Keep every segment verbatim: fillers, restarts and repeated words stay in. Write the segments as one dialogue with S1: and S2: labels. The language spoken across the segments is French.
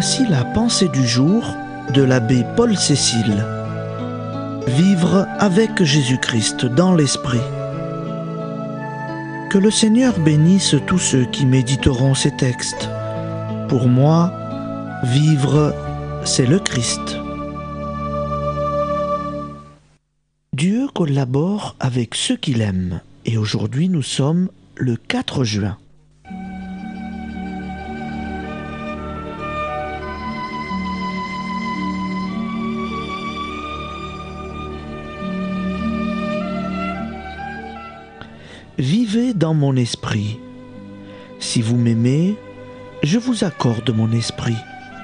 S1: Voici la pensée du jour de l'abbé Paul Cécile. Vivre avec Jésus-Christ dans l'Esprit. Que le Seigneur bénisse tous ceux qui méditeront ces textes. Pour moi, vivre, c'est le Christ. Dieu collabore avec ceux qu'il aime, et aujourd'hui nous sommes le quatre juin. Vivez dans mon esprit. Si vous m'aimez, je vous accorde mon esprit.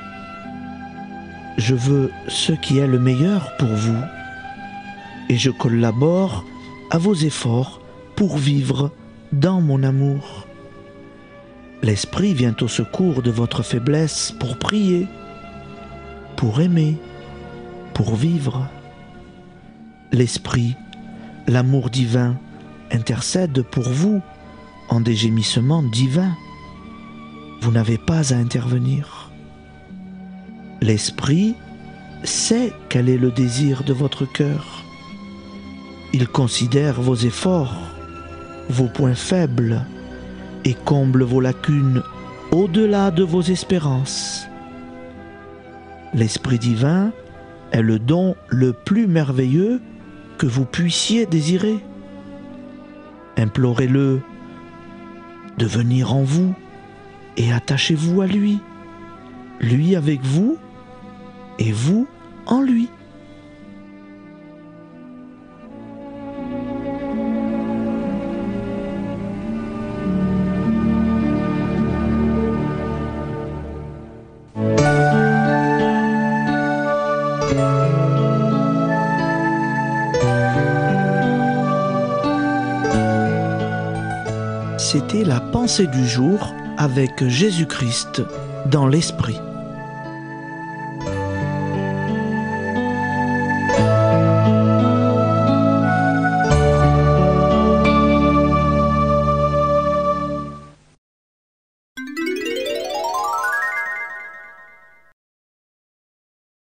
S1: Je veux ce qui est le meilleur pour vous, et je collabore à vos efforts pour vivre dans mon amour. L'Esprit vient au secours de votre faiblesse pour prier, pour aimer, pour vivre. L'Esprit, l'amour divin, intercède pour vous en des gémissements divins. Vous n'avez pas à intervenir. L'Esprit sait quel est le désir de votre cœur. Il considère vos efforts, vos points faibles et comble vos lacunes au-delà de vos espérances. L'Esprit divin est le don le plus merveilleux que vous puissiez désirer. Implorez-le de venir en vous et attachez-vous à lui, lui avec vous et vous en lui. C'était la pensée du jour avec Jésus-Christ dans l'Esprit.